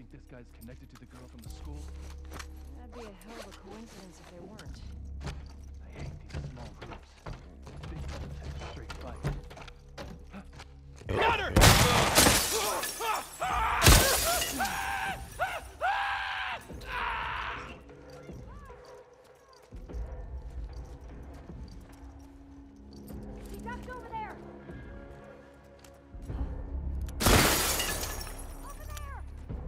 think this guy's connected to the girl from the school? That'd be a hell of a coincidence if they weren't. I hate these small groups. Big ones take a straight fight. Got her! He ducked over there! Over there!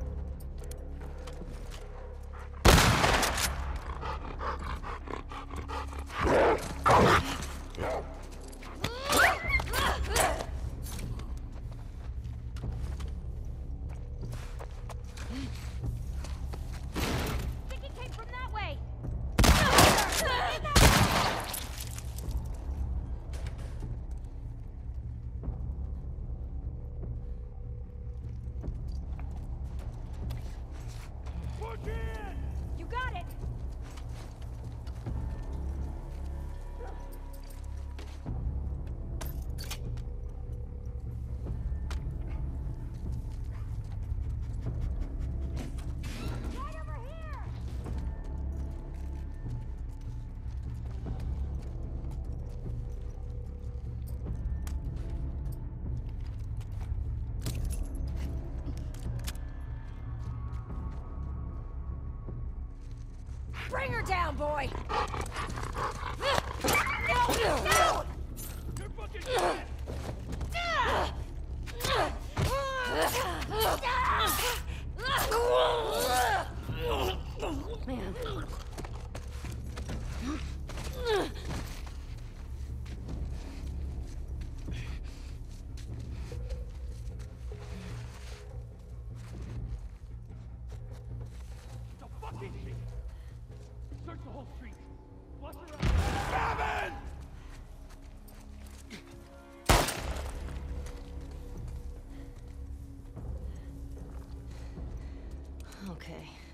Think he came from that way! You got it! Right over here! Bring her down, boy! No! No! You're fucking dead! Man. The fucking shit! Search the whole street. Watch around. Gavin! Okay.